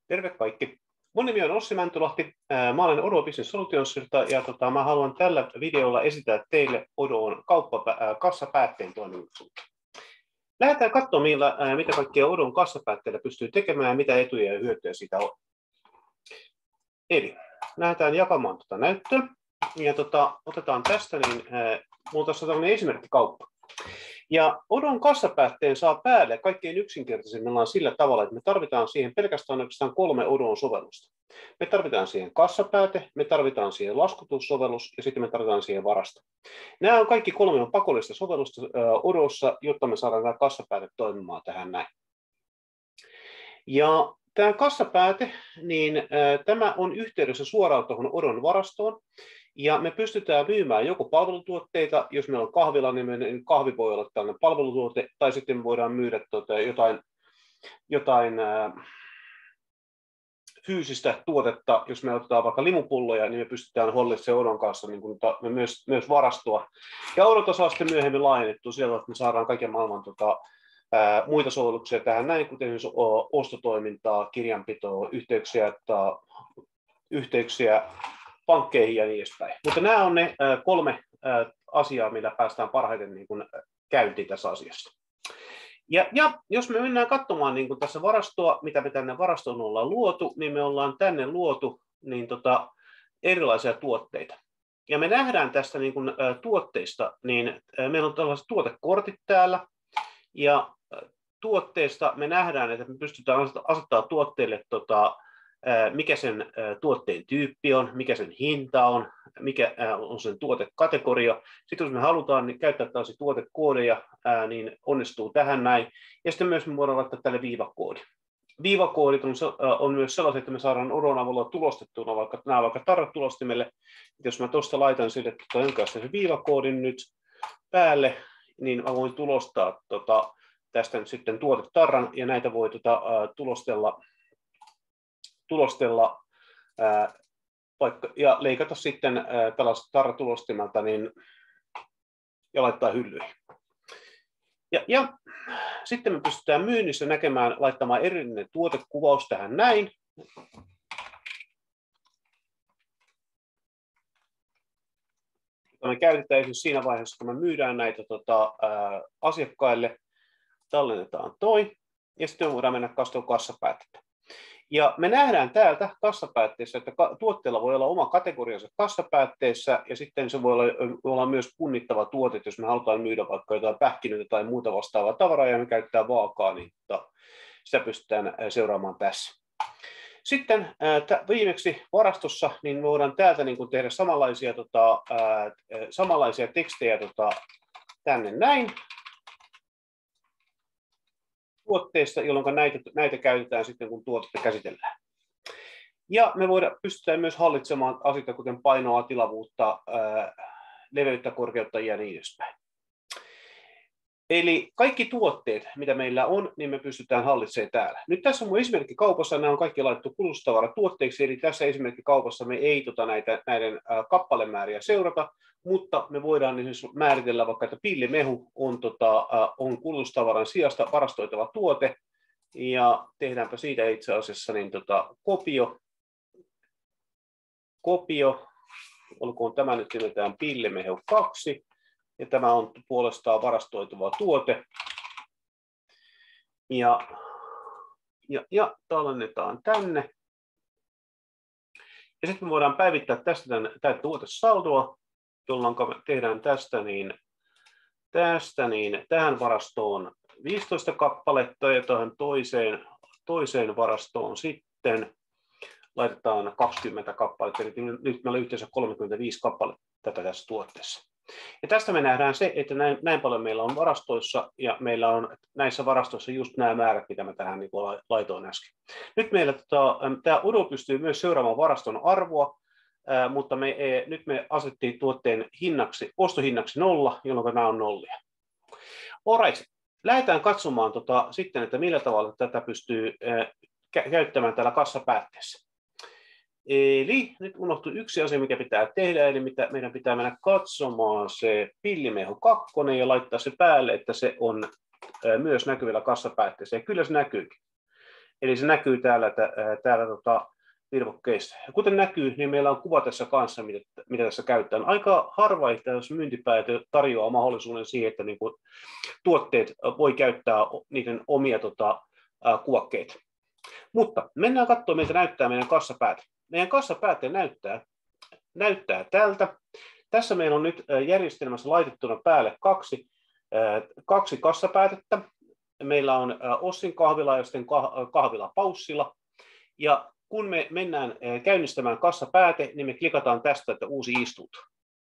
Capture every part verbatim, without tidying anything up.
Terve kaikki. Mun nimi on Ossi Mäntylahti. Mä olen Odoo Business Solutionsilta ja tota, mä haluan tällä videolla esitellä teille Odoon kauppapä- kassapäätteen toimivuutta. Lähdetään katsomaan, millä, mitä kaikkea Odoon kassapäätteellä pystyy tekemään ja mitä etuja ja hyötyjä siitä on. Eli lähdetään jakamaan tuota näyttöä. Ja tota, otetaan tästä, niin äh, mulla on tässä tämmöinen esimerkkikauppa. Ja Odon kassapäätteen saa päälle kaikkein yksinkertaisimmillaan sillä tavalla, että me tarvitaan siihen pelkästään oikeastaan kolme Odon sovellusta. Me tarvitaan siihen kassapääte, me tarvitaan siihen laskutussovellus ja sitten me tarvitaan siihen varasto. Nämä on kaikki kolme on pakollista sovellusta Odossa, jotta me saadaan tämä kassapääte toimimaan tähän näin. Ja tämä kassapääte, niin äh, tämä on yhteydessä suoraan tuohon Odon varastoon. Ja me pystytään myymään joko palvelutuotteita, jos meillä on kahvila, niin kahvi voi olla tällainen palvelutuote, tai sitten me voidaan myydä tuota jotain, jotain ää, fyysistä tuotetta. Jos me otetaan vaikka limupulloja, niin me pystytään hollitsemaan Odon kanssa niin kuin, me myös, myös varastoa. Ja Odota saa sitten myöhemmin laajennettua sieltä, että me saadaan kaiken maailman tota, ää, muita sovelluksia tähän näin, kuten esimerkiksi ostotoimintaa, kirjanpitoa, yhteyksiä, ta, yhteyksiä pankkeihin ja niin edespäin. Mutta nämä on ne kolme asiaa, millä päästään parhaiten niin kuin käyntiin tässä asiassa. Ja, ja jos me mennään katsomaan niin kuin tässä varastoa, mitä me tänne varastoon ollaan luotu, niin me ollaan tänne luotu niin tota, erilaisia tuotteita. Ja me nähdään tästä niin kuin, ä, tuotteista, niin ä, meillä on tällaiset tuotekortit täällä. Ja ä, tuotteista me nähdään, että me pystytään asettamaan tuotteille tota, mikä sen tuotteen tyyppi on, mikä sen hinta on, mikä on sen tuotekategoria. Sitten jos me halutaan niin käyttää tällaisia tuotekoodeja, niin onnistuu tähän näin. Ja sitten myös me voidaan laittaa tälle viivakoodi. Viivakoodit on, on myös sellaisia, että me saadaan Odon avulla tulostettuna vaikka, nämä vaikka tarratulostimelle. Jos mä tuosta laitan sille tuota, sen viivakoodin nyt päälle, niin mä voin tulostaa tota, tästä nyt sitten tuotetarran, ja näitä voi tota, tulostella tulostella ää, vaikka, ja leikata sitten ää, tällaista tarratulostimelta niin, ja laittaa hyllyihin. Ja, ja sitten me pystytään myynnissä näkemään, laittamaan erillinen tuotekuvaus tähän näin. Me käytetään esimerkiksi siinä vaiheessa, kun me myydään näitä tota, ää, asiakkaille, tallennetaan toi, ja sitten me voidaan mennä katsomaan kassapäätettä. Ja me nähdään täältä kassapäätteessä, että tuotteella voi olla oma kategoriansa kassapäätteessä, ja sitten se voi olla, olla myös punnittava tuote, jos me halutaan myydä vaikka jotain pähkinöitä tai muuta vastaavaa tavaraa, ja me käyttää vaakaa, niin sitä pystytään seuraamaan tässä. Sitten viimeksi varastossa niin me voidaan täältä niin kuin tehdä samanlaisia, tota, ää, samanlaisia tekstejä tota, tänne näin. Tuotteista, jolloin näitä, näitä käytetään sitten, kun tuotetta käsitellään. Ja me voidaan, pystytään myös hallitsemaan asioita, kuten painoa, tilavuutta, ää, leveyttä, korkeutta ja niin edespäin. Eli kaikki tuotteet, mitä meillä on, niin me pystytään hallitsemaan täällä. Nyt tässä on mun esimerkkikaupassa, nämä on kaikki laitettu kulutustavaratuotteiksi, eli tässä esimerkkikaupassa me ei tota näitä, näiden ää, kappalemääriä seurata, mutta me voidaan esimerkiksi määritellä vaikka, että pillimehu on, tota, on kulutustavaran sijasta varastoitava tuote, ja tehdäänpä siitä itse asiassa niin, tota, kopio. Kopio, olkoon tämä nyt nimetään pillimehu kaksi, ja tämä on puolestaan varastoituva tuote. Ja, ja, ja tallennetaan tänne. Ja sitten me voidaan päivittää tästä tämän tuotesaldoa, jolloin me tehdään tästä niin, tästä niin tähän varastoon viisitoista kappaletta ja tähän toiseen, toiseen varastoon sitten laitetaan kaksikymmentä kappaletta. Eli nyt meillä on yhteensä kolmekymmentäviisi kappaletta tätä tässä tuotteessa. Ja tästä me nähdään se, että näin, näin paljon meillä on varastoissa ja meillä on näissä varastoissa just nämä määrät, mitä mä tähän niin laitoin äsken. Nyt meillä tota, tämä Odo pystyy myös seuraamaan varaston arvoa. Ää, mutta me, e, nyt me asettiin tuotteen hinnaksi, ostohinnaksi nolla, jolloin nämä on nollia. Alright, lähdetään katsomaan tota, sitten, että millä tavalla tätä pystyy ää, kä käyttämään täällä kassapäätteessä. Eli nyt unohtui yksi asia, mikä pitää tehdä, eli mitä meidän pitää mennä katsomaan se pillimehu kaksi ja laittaa se päälle, että se on ää, myös näkyvillä kassapäätteessä, ja kyllä se näkyykin. Eli se näkyy täällä, täällä tota, virvokkeissa. Ja kuten näkyy, niin meillä on kuva tässä kanssa, mitä, mitä tässä käytetään. Aika harva, että jos myyntipäällikkö tarjoaa mahdollisuuden siihen, että niin kuin, tuotteet voi käyttää niiden omia tota, ää, kuvakkeita. Mutta mennään katsomaan, miltä näyttää meidän kassapääte. Meidän kassapääte näyttää, näyttää tältä. Tässä meillä on nyt järjestelmässä laitettuna päälle kaksi, kaksi kassapäätettä. Meillä on Ossin kahvila ja sitten kahvila Paussilla. Ja kun me mennään käynnistämään kassapääte, niin me klikataan tästä, että uusi istunto.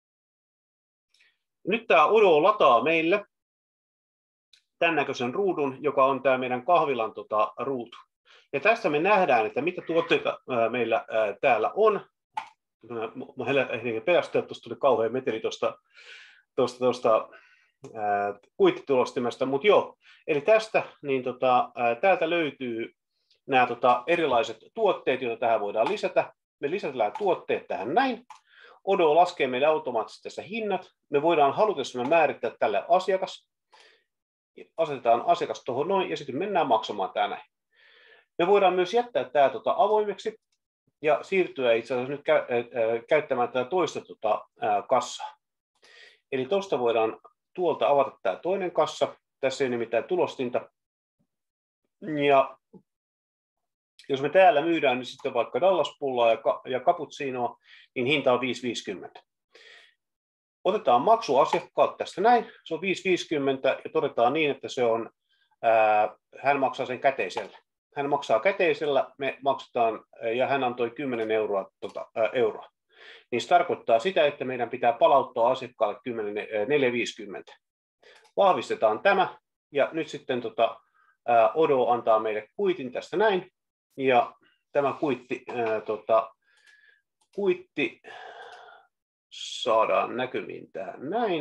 Nyt tämä Odoo lataa meille tämän näköisen ruudun, joka on tämä meidän kahvilan tota, ruutu. Ja tästä me nähdään, että mitä tuotteita ää, meillä ää, täällä on. Mä ehdin pelästyä, että tuosta tuli kauhean meteli tuosta, tuosta, tuosta ää, kuittitulostimesta, mutta joo. Eli tästä, niin tota, ää, täältä löytyy nämä tota, erilaiset tuotteet, joita tähän voidaan lisätä. Me lisätään tuotteet tähän näin. Odoo laskee meille automaattisesti tässä hinnat. Me voidaan halutessamme määrittää tälle asiakas. Asetetaan asiakas tuohon noin ja sitten mennään maksamaan tämä näin. Me voidaan myös jättää tämä tota, avoimeksi ja siirtyä itse asiassa nyt kä- ää, käyttämään tätä toista tota, ää, kassaa. Eli tuosta voidaan tuolta avata tämä toinen kassa. Tässä ei nimittäin tulostinta. Ja jos me täällä myydään niin sitten vaikka Dallas-pullaa ja, ka- ja cappuccinoa, niin hinta on viisi viisikymmentä. Otetaan maksu asiakkaat tästä näin, se on viisi viisikymmentä ja todetaan niin, että se on, ää, hän maksaa sen käteisellä. Hän maksaa käteisellä, me maksetaan ja hän antoi kymmenen euroa, tota, ää, euroa. Niin se tarkoittaa sitä, että meidän pitää palauttaa asiakkaalle neljä viisikymmentä. Vahvistetaan tämä ja nyt sitten tota, ää, Odoo antaa meille kuitin tästä näin ja tämä kuitti, ää, tota, kuitti saadaan näkymiin tähän näin.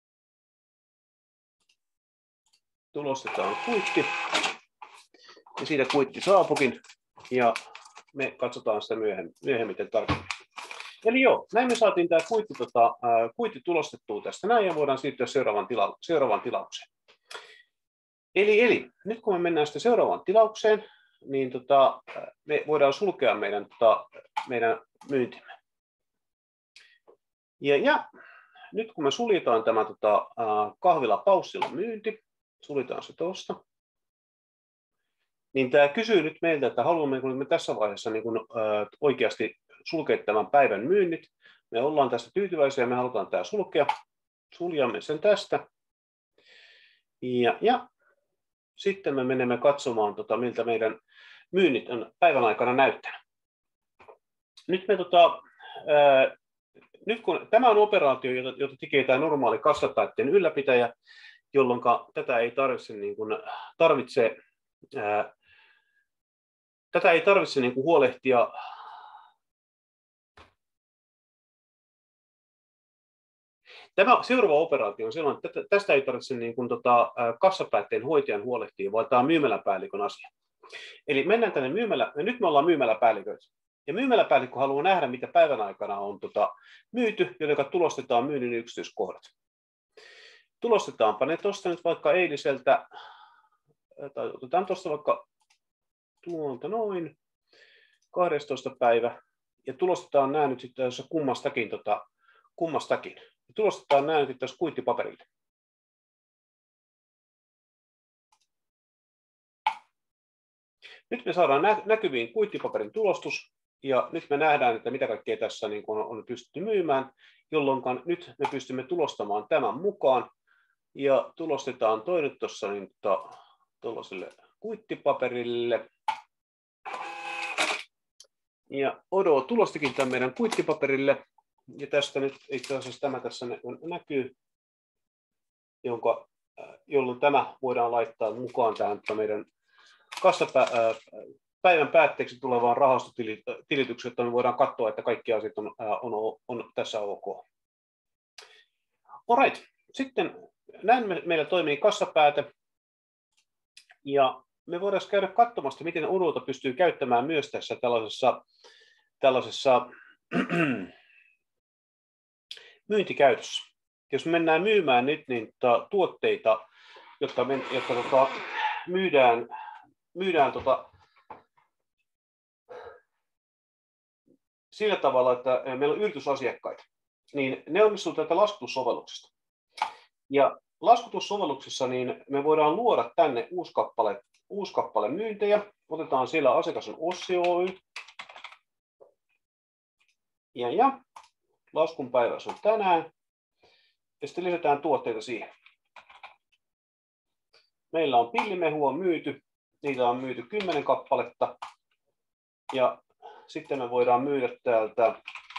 Tulostetaan kuitti. Ja siitä kuitti saapukin. Ja me katsotaan sitä myöhemmin, myöhemmin tarkemmin. Eli joo, näin me saatiin tämä kuitti, tota, ää, kuitti tulostettua tästä näin ja voidaan siirtyä seuraavaan, tila, seuraavaan tilaukseen. Eli, eli nyt kun me mennään sitten seuraavaan tilaukseen, niin tota, me voidaan sulkea meidän, tota, meidän myyntimme. Ja, ja nyt kun me suljetaan tämä tota, äh, kahvila Paussilla myynti, suljetaan se tuosta, niin tämä kysyy nyt meiltä, että haluammeko me tässä vaiheessa niin kun, äh, oikeasti sulkea tämän päivän myynnit. Me ollaan tässä tyytyväisiä, me halutaan tämä sulkea. Suljamme sen tästä. Ja, ja sitten me menemme katsomaan, tota, miltä meidän myynnit on päivän aikana näyttänyt. Nyt me tota, äh, Nyt kun tämä on operaatio, jota, jota tekee tämä normaali kassapäätteen ylläpitäjä, jolloin tätä ei tarvitse, niin kuin, tarvitse, ää, tätä ei tarvitse niin kuin huolehtia Tämä seuraava operaatio on silloin, että tästä ei tarvitse niin kuin, tota, kassapäätteen hoitajan huolehtia, vaan tämä on myymäläpäällikön asia. Eli mennään tänne myymälä, ja nyt me ollaan myymäläpäälliköitä. Ja myymäläpäällikkö haluaa nähdä, mitä päivän aikana on tota, myyty, joten tulostetaan myynnin yksityiskohdat. Tulostetaanpa ne tuosta nyt vaikka eiliseltä, tai otetaan tuosta vaikka tuolta noin, kahdestoista päivä, ja tulostetaan nämä nyt sitten kummastakin, tota, kummastakin. Ja tulostetaan nämä nyt sitten kuittipaperille. Nyt me saadaan näkyviin kuittipaperin tulostus, ja nyt me nähdään, että mitä kaikkea tässä niin on, on pystytty myymään, jolloin nyt me pystymme tulostamaan tämän mukaan, ja tulostetaan toinen tuossa niin tuollaiselle kuittipaperille. Ja Odoo tulostikin tämän meidän kuittipaperille, ja tästä nyt itse asiassa tämä tässä näkyy, jonka, jolloin tämä voidaan laittaa mukaan tähän meidän kassapä, päivän päätteeksi tulevaan rahastotilitykseen, että me voidaan katsoa, että kaikki asiat on, on, on tässä ok. Alright. Sitten näin me, meillä toimii kassapääte, ja me voidaan käydä katsomassa, miten Odoota pystyy käyttämään myös tässä tällaisessa, tällaisessa myyntikäytössä. Jos me mennään myymään nyt niin tuotteita, jotka, me, jotka tota, myydään, myydään tota, sillä tavalla, että meillä on yritysasiakkaita, niin ne onnistuu tätä laskutussovelluksesta. Ja laskutussovelluksessa niin me voidaan luoda tänne uusi kappale, uusi kappale myyntejä. Otetaan siellä asiakas on Ossi Oy. Ja, ja laskun päiväys on tänään. Ja sitten lisätään tuotteita siihen. Meillä on pillimehua myyty. Niitä on myyty kymmenen kappaletta. Ja sitten me voidaan myydä täältä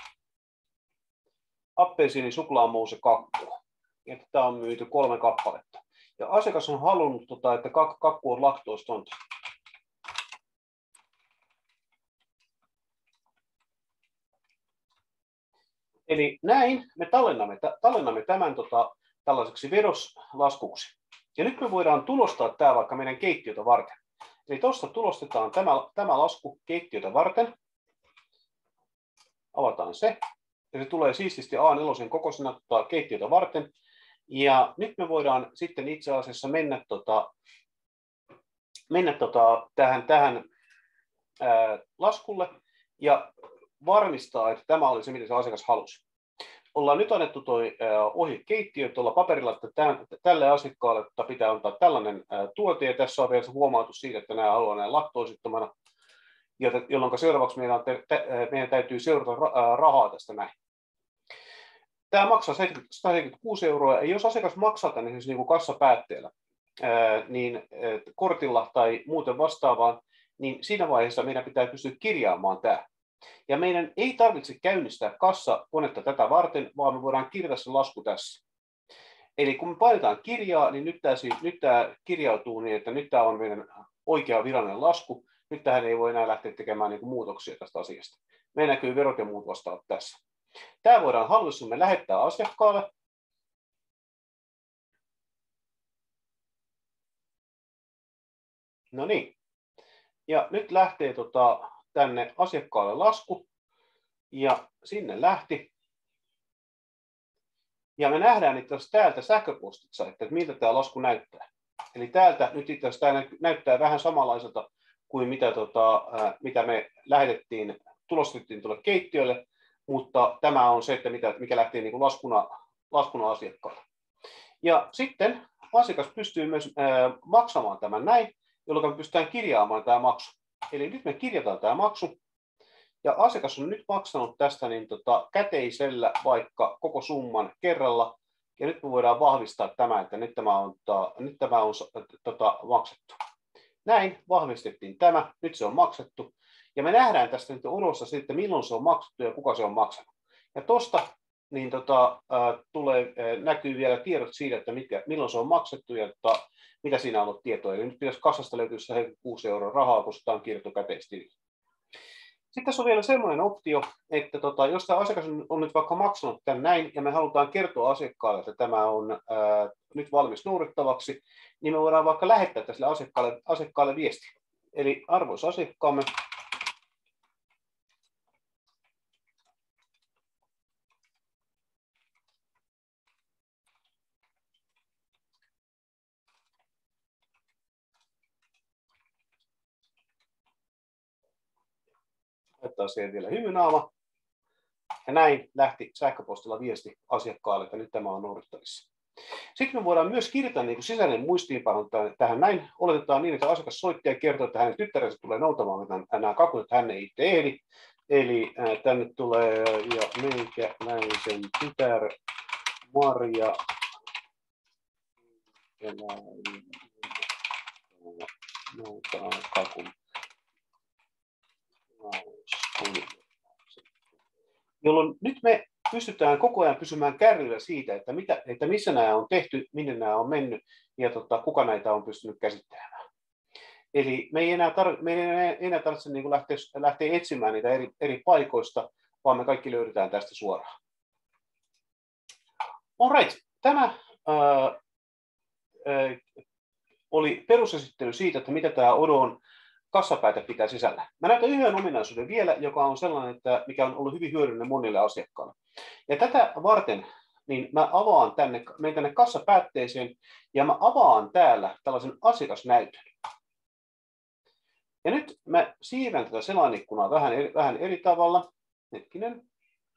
appelsiini suklaamousse kakkua. Ja tätä on myyty kolme kappaletta. Ja asiakas on halunnut, että kakku on laktoostonta. Eli näin me tallennamme, tallennamme tämän tota, tällaiseksi vedoslaskuksi. Ja nyt me voidaan tulostaa tämä vaikka meidän keittiötä varten. Eli tuosta tulostetaan tämä, tämä lasku keittiötä varten. Avataan se. Ja se tulee siististi A neljä kokoisena tota, keittiötä varten. Ja nyt me voidaan sitten itse asiassa mennä, tota, mennä tota, tähän, tähän ää, laskulle ja varmistaa, että tämä oli se, mitä se asiakas halusi. Ollaan nyt annettu tuo ohje keittiö tuolla paperilla, että tämän, tälle asiakkaalle pitää antaa tällainen ää, tuote, ja tässä on vielä huomautus siitä, että nämä haluaa näin laktoosittomana, jolloin seuraavaksi meidän, meidän täytyy seurata rahaa tästä näin. Tämä maksaa sata seitsemänkymmentäkuusi euroa, ja jos asiakas maksaa tänne siis niin kuin kassapäätteellä, ää, niin ää, kortilla tai muuten vastaavaan, niin siinä vaiheessa meidän pitää pystyä kirjaamaan tämä. Ja meidän ei tarvitse käynnistää kassakonetta tätä varten, vaan me voidaan kirjata se lasku tässä. Eli kun me painetaan kirjaa, niin nyt tämä, nyt tämä kirjautuu niin, että nyt tämä on meidän oikea virallinen lasku. Nyt tähän ei voi enää lähteä tekemään niin kuin muutoksia tästä asiasta. Meidän näkyy verot ja muut vastaavat tässä. Tämä voidaan hallussamme lähettää asiakkaalle. No niin. Ja nyt lähtee tota, tänne asiakkaalle lasku. Ja sinne lähti. Ja me nähdään itse asiassa täältä sähköpostitse, että miltä tämä lasku näyttää. Eli täältä nyt itse asiassa tämä näyttää vähän samanlaiselta kuin mitä, tota, mitä me lähetettiin, tulostettiin tuolle keittiölle. Mutta tämä on se, että mikä lähtee niin kuin laskuna, laskuna asiakkaalle. Ja sitten asiakas pystyy myös ää, maksamaan tämän näin, jolloin me pystytään kirjaamaan tämä maksu. Eli nyt me kirjataan tämä maksu. Ja asiakas on nyt maksanut tästä niin tota, käteisellä vaikka koko summan kerralla. Ja nyt me voidaan vahvistaa tämä, että nyt tämä on, ta, nyt tämä on tota, maksettu. Näin vahvistettiin tämä, nyt se on maksettu. Ja me nähdään tästä nyt ulossa sitten, milloin se on maksettu ja kuka se on maksanut. Ja tuosta niin tota, äh, tulee, äh, näkyy vielä tiedot siitä, että mitkä, milloin se on maksettu ja tota, mitä siinä on ollut tietoa. Eli nyt pitäisi kassasta löytyä kuusi euroa rahaa, koska tämä on kirjattu käteistili. Sitten tässä on vielä sellainen optio, että tota, jos tämä asiakas on, on nyt vaikka maksanut tämän näin ja me halutaan kertoa asiakkaalle, että tämä on ää, nyt valmis noudattavaksi, niin me voidaan vaikka lähettää tälle asiakkaalle, asiakkaalle viesti. Eli arvoisa asiakkaamme, laittaa siihen vielä hymynaama. Ja näin lähti sähköpostilla viesti asiakkaalle, että nyt tämä on noudattavissa. Sitten me voidaan myös kirjata niin kuin sisäinen muistiinpano tähän näin. Oletetaan niin, että asiakas soitti ja kertoo, että hänen tyttärensä tulee noutamaan nämä kakut, että hän ei itse ehdi. Eli äh, tänne tulee ja meikäläisen tytär Maria noutaa kakun. Jolloin nyt me pystytään koko ajan pysymään kärryillä siitä, että, mitä, että missä nämä on tehty, minne nämä on mennyt ja tota, kuka näitä on pystynyt käsittelemään. Eli me ei enää, tar- me ei enää tarvitse niin kuin lähteä, lähteä etsimään niitä eri, eri paikoista, vaan me kaikki löydetään tästä suoraan. Alright, tämä ää, ää, oli perusesittely siitä, että mitä tämä Odon kassapäätä pitää sisällä. Mä näytän yhden ominaisuuden vielä, joka on sellainen, että mikä on ollut hyvin hyödyllinen monille asiakkaille. Ja tätä varten niin mä avaan tänne, menen tänne kassapäätteeseen ja mä avaan täällä tällaisen asiakasnäytön. Ja nyt mä siirrän tätä selainikkunaa vähän eri, vähän eri tavalla. Hetkinen.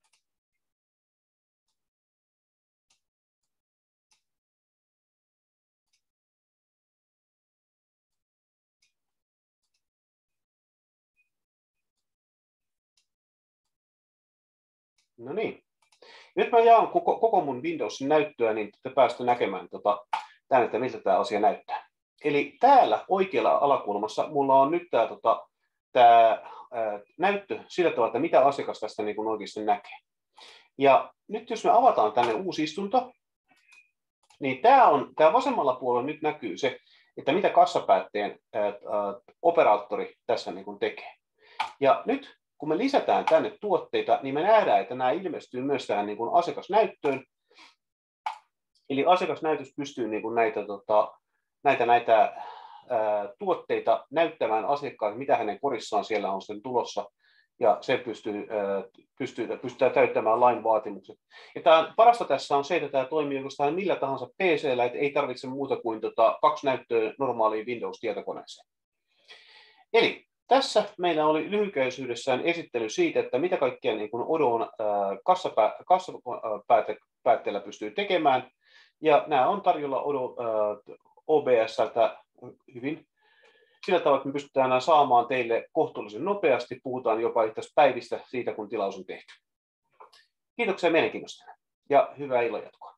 No niin. Nyt mä jaan koko, koko mun Windowsin näyttöä, niin te pääsette näkemään tota, tämän, että miltä tämä asia näyttää. Eli täällä oikealla alakulmassa mulla on nyt tämä tota, tää, näyttö sillä tavalla, että mitä asiakas tästä niin kuin oikeasti näkee. Ja nyt jos me avataan tänne uusi istunto, niin tämä on, tää vasemmalla puolella nyt näkyy se, että mitä kassapäätteen ää, ää, operaattori tässä niin kuin tekee. Ja nyt kun me lisätään tänne tuotteita, niin me nähdään, että nämä ilmestyy myös tähän niin kuin asiakasnäyttöön. Eli asiakasnäytös pystyy niin kuin näitä, tota, näitä, näitä ää, tuotteita näyttämään asiakkaalle, mitä hänen korissaan siellä on sitten tulossa. Ja se pystyy, ää, pystyy, pystyy täyttämään lain vaatimukset. Ja tämä, parasta tässä on se, että tämä toimii oikeastaan millä tahansa P C:llä, että ei tarvitse muuta kuin tota, kaksi näyttöä normaaliin Windows-tietokoneeseen. Eli tässä meillä oli lyhykäisyydessään esittely siitä, että mitä kaikkea niin kuin Odon kassapää, kassapäätteellä pystyy tekemään. Ja nämä on tarjolla Odon O B S:ltä hyvin sillä tavalla, että me pystytään saamaan teille kohtuullisen nopeasti. Puhutaan jopa itse päivistä siitä, kun tilaus on tehty. Kiitoksia mielenkiinnosta ja hyvää illanjatkoa.